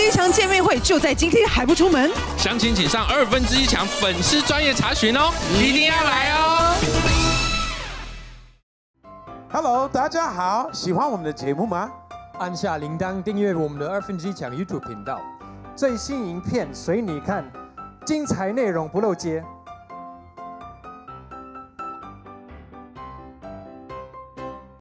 1强见面会就在今天，还不出门？ 详情请上1/2强粉丝专业查询哦，一定要来哦。 Hello， 大家好，喜欢我们的节目吗？ 按下铃铛订阅我们的1/2强 YouTube 频道，最新影片随你看，精彩内容不漏接。